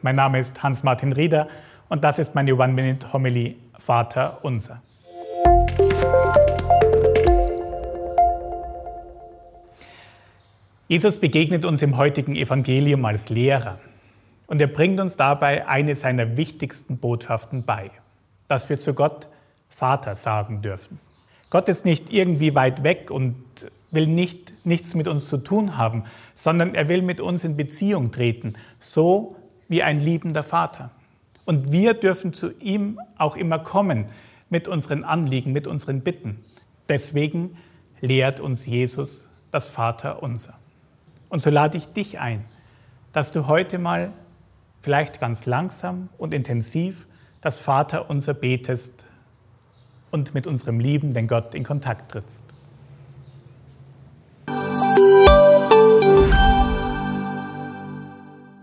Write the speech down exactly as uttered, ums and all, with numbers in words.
Mein Name ist Hans-Martin Rieder und das ist meine One-Minute-Homily Vater Unser. Jesus begegnet uns im heutigen Evangelium als Lehrer und er bringt uns dabei eine seiner wichtigsten Botschaften bei, dass wir zu Gott Vater sagen dürfen. Gott ist nicht irgendwie weit weg und will nicht, nichts mit uns zu tun haben, sondern er will mit uns in Beziehung treten, so wie ein liebender Vater. Und wir dürfen zu ihm auch immer kommen mit unseren Anliegen, mit unseren Bitten. Deswegen lehrt uns Jesus das Vaterunser. Und so lade ich dich ein, dass du heute mal vielleicht ganz langsam und intensiv das Vaterunser betest und mit unserem liebenden Gott in Kontakt trittst.